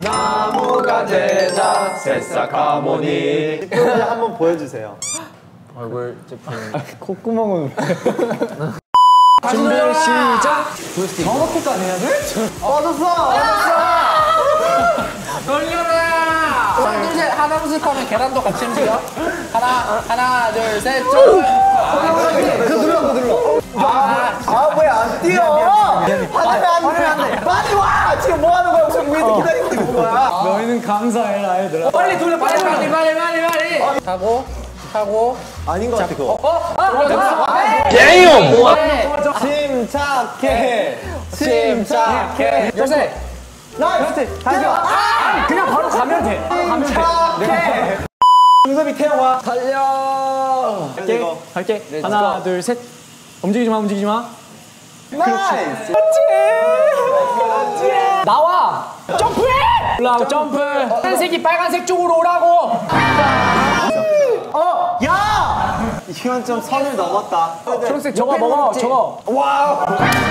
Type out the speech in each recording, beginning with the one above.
나무가 되자 새싹 하모니. 이쁘게 한번 보여주세요. 얼굴 제품. 콧구멍은 준비 시작. 저렇게까지 해야 돼? 빠졌어! 돌려라. 하나 둘 셋. 하나 둘 셋 하면 계란도 같이 움직여. 하나 둘 셋. 눌러. 왜 안 뛰어? 화내면 안 돼. 빨리 와! 지금 뭐 하는 거야? 지금 위에서 기다리고 있는 거야. 너희는 감사해라 얘들아. 빨리 돌려. 빨리. 하고. 아닌 것 같아, 그거. 침착해. 요새. 그렇지. 다시 와. 그냥 바로 가면 돼. 동섭이 태영아. 달려. 갈게. 하나, 둘, 셋. 움직이지 마. 나이스. 나와. 점프해. 올라오고 점프. 파란색이 빨간색 쪽으로 오라고. 야! 이건 좀 선을 넘었다. 초록색 먹어. 저거. 와우.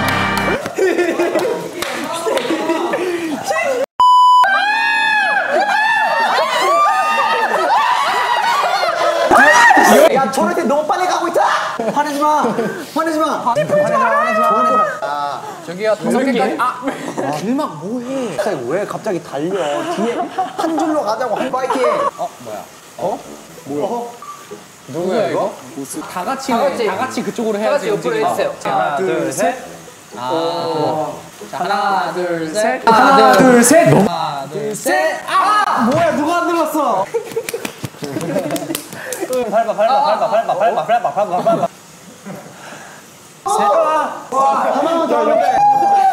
야, 초록색 너무 빨리 가고 있다. 화내지 마. 저기요 5개까지. 길막 뭐해? 왜 갑자기 달려? 뒤에 한 줄로 가자고. 파이팅. 누구야 이거? 다 같이 그쪽으로 해야지. 옆으로 해주세요. 하나, 둘, 셋. 하나 둘 셋. 하나, 둘, 셋. 하나 둘 셋. 뭐야, 누가 안 들었어? 밟아. 하나만 더 하면 돼.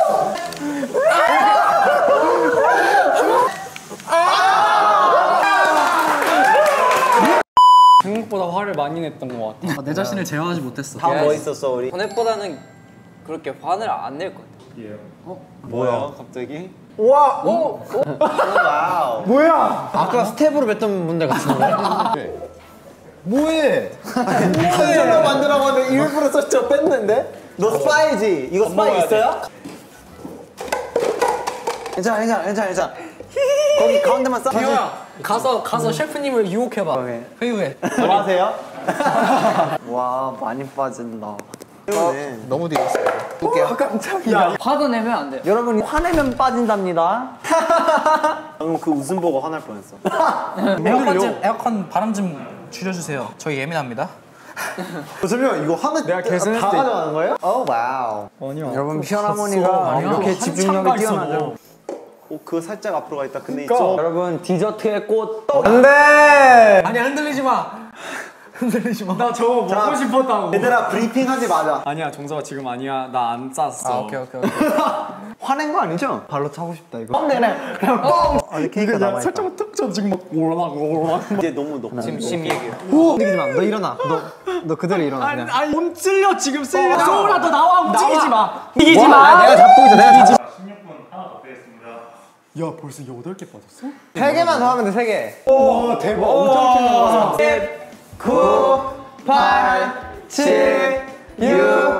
생각보다 화를 많이 냈던 것 같아. 내 자신을 제어하지 못했어. 다 뭐 있었어, 우리? 전에보다는 그렇게 화를 안 낼 것 같아요. 뭐야, 갑자기? 와! 와우. 뭐야? 아까 스텝으로 뱉던 문제 같은데? 뭐해? 한 줄로 만들라고 하는데 일부러 저 뺐는데? 너 스파이지? 이거 스파이 있어요? 괜찮아. 거기 가운데만 써. 기호야 가서 셰프님을 유혹해봐. 회유해. 뭐 하세요? 와, 많이 빠진다. 너무 되겠어요. 깜짝이야. 화도 내면 안 돼요. 여러분, 화내면 빠진답니다. 방금 그 웃음 보고 화날 뻔했어. 에어컨 바람 좀 줄여주세요. 저희 예민합니다. 잠시만, 이거 하나 내가 계산했을 다 때 가져가는 거예요? 오, 와우. 여러분, 피아노모니가 이렇게 집중력이 뛰어나죠. 그거 살짝 앞으로 가 있다. 근데 이쪽. 여러분, 디저트의 꽃 떡. 안 돼! 아니야 흔들리지 마. 나 저거 먹고 싶었다고. 얘들아, 브리핑 하지 마자. 아니야, 정서가 지금 아니야. 나 안 쌌어. 오케이. 화낸 거 아니죠? 발로 차고 싶다, 이거. 그냥 뻥! 아니, 케이크가 남아있다. 살짝만 툭 쳐, 지금 막 오르막. 이제 너무 높아. 지금 얘기해요. 움직이지 마. 너 일어나. 너 그대로 일어나. 그냥. 아니 몸 쓸려 지금 쓸려. 소울아 너 나와 움직이지 마. 움직이지 와, 마. 내가 잡고 있어. 내가 잡고 16분 하나 더 빼겠습니다. 야, 벌써 8개 빠졌어? 3개만 더 하면 돼, 3개. 오, 대박. 엄청 튀는 거. 10, 9, 8, 7, 6,